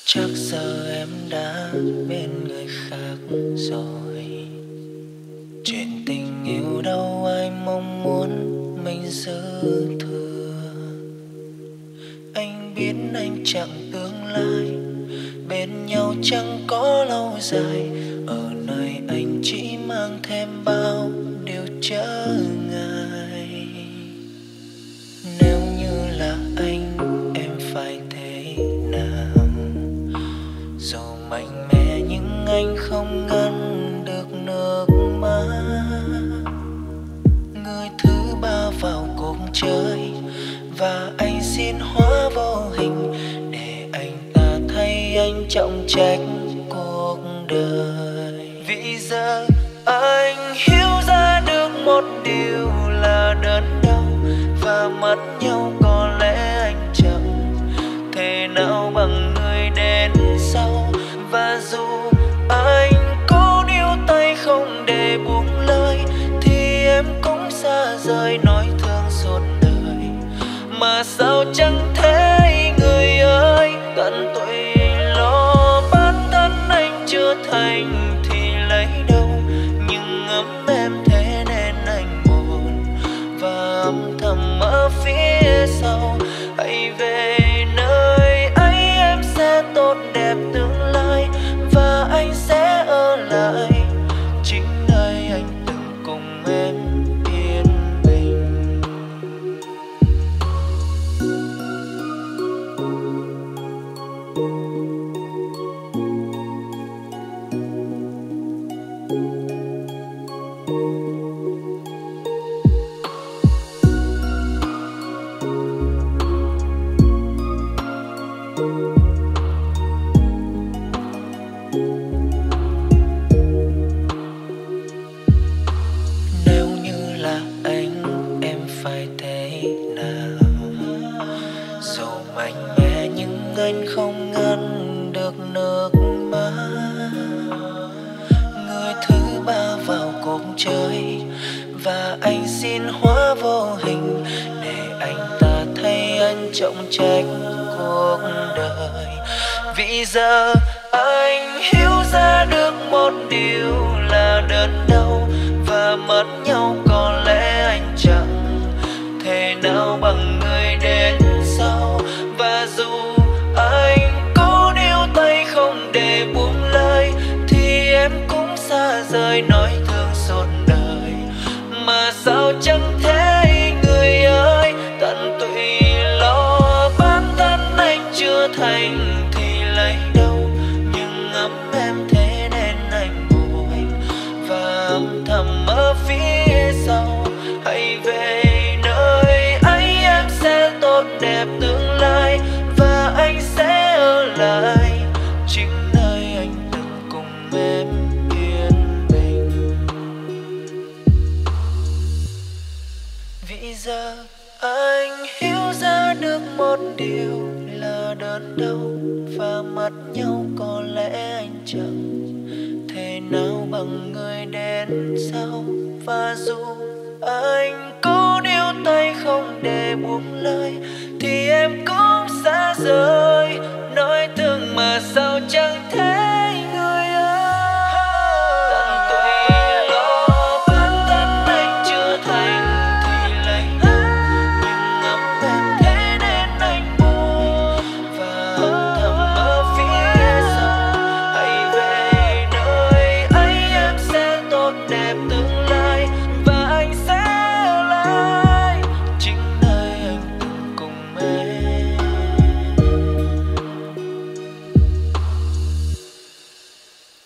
Chắc giờ em đã bên người khác rồi. Chuyện tình yêu đâu ai mong muốn mình dư thừa. Anh biết anh chẳng tương lai, bên nhau chẳng có lâu dài. Ở nơi anh chỉ mang thêm bao điều chớ ngại. Nếu như là anh, em phải thế nào? Dù mạnh mẽ nhưng anh không ngăn được nước mắt. Người thứ ba vào cuộc chơi và anh xin hóa vô hình để anh ta thay anh trọng trách cuộc đời. Vì giờ anh hiểu ra được một điều là đớn đau và mất nhau có lẽ anh chẳng thể nào bằng người đến sau. Và dù anh cố níu tay không để buông lời thì em cũng xa rời nỗi thương suốt đời. Mà sao chẳng thể người ơi, tận tụy lo bản thân anh chưa thành thì lấy đâu. Nhưng ấm em thế nên anh buồn và âm thầm ở phía sau. Hãy về nơi ấy, em sẽ tốt đẹp tương lai và anh sẽ ở lại chính nơi anh từng cùng em yên bình. Nếu như là anh, em phải thế nào? Dù mạnh mẽ nhưng anh không ngăn được nước mắt. Người thứ ba vào cuộc chơi và anh xin hóa vô hình để anh ta thay anh trọng trách cuộc đời. Vì giờ anh hiểu ra được một điều là đớn đau và mất nhau có lẽ anh chẳng thể nào bằng người đến sau. Và dù anh cố níu tay không để buông lời thì em cũng xa rời nỗi thương suốt đời. Mà sao chẳng thể người ơi, tận tụy lo bản thân anh chưa thành thì lấy đâu. Nhưng ấm em thế nên anh buồn và âm thầm ở phía sau. Hãy về nơi ấy, em sẽ tốt đẹp tương lai và anh sẽ ở lại chính nơi anh từng cùng em yên bình. Vì giờ anh hiểu ra được một điều là đớn đau và mất nhau có lẽ anh chẳng thể nào bằng người đến sau. Và dù anh cố níu tay không để buông lời thì em cũng xa rời